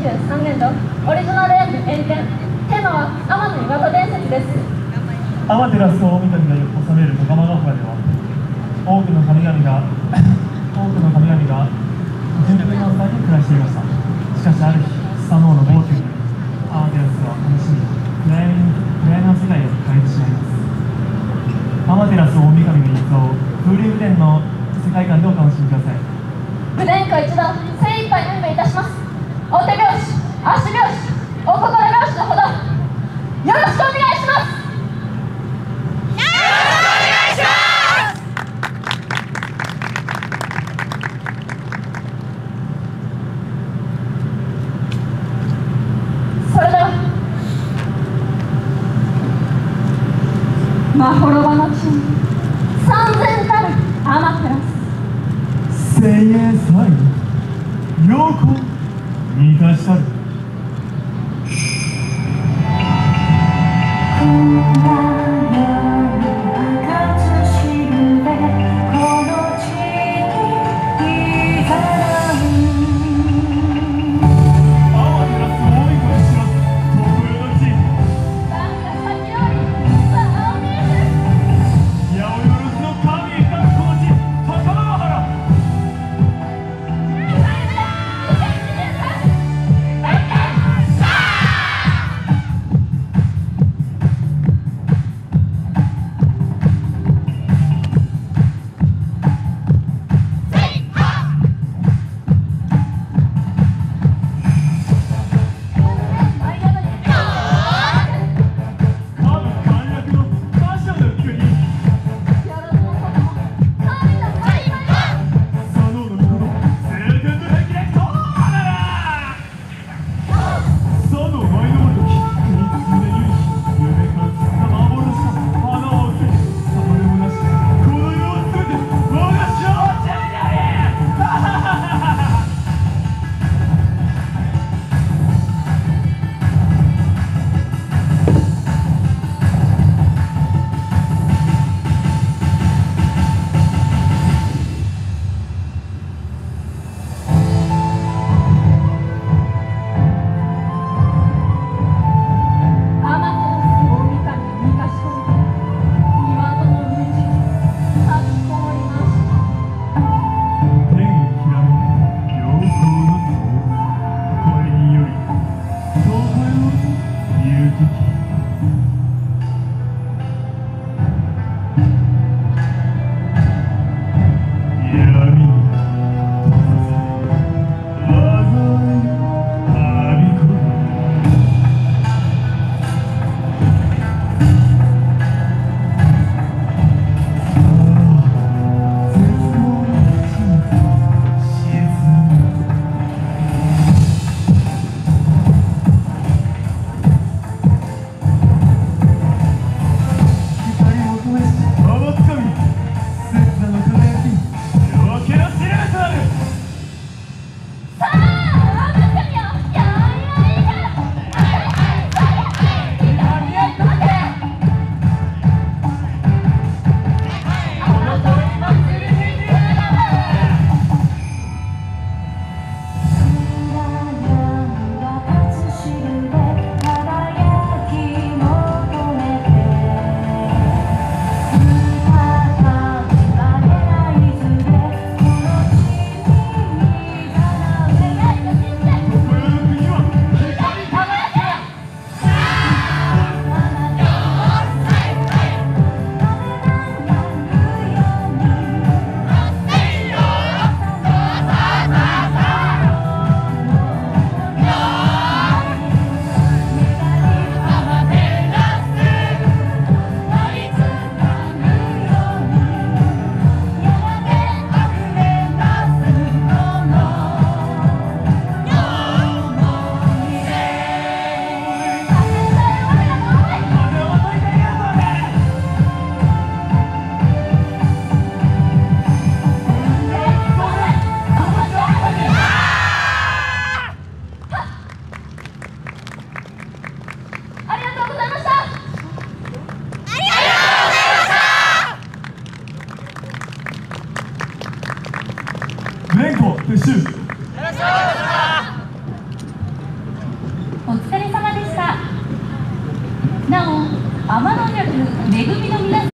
2023年度オリジナル演舞演展、テーマは天の岩戸伝説です。 天照大神が治める野釜ヶ原では多くの神々が順風満帆に暮らしていました。しかしある日、スサノオの暴挙によりアマテラスは悲しみ暗闇の世界へと変えてしまいます。アマテラス大神の逸話を風流舞殿の世界観でお楽しみください。 舞殿下一同、精一杯演舞いたします。お手拍子、足拍子、お心拍子のほどよろしくお願いします。まほろばの地に三千たるアマテラス、 精鋭祭ようこ満たしたる。 ア天の弱恵みの皆さん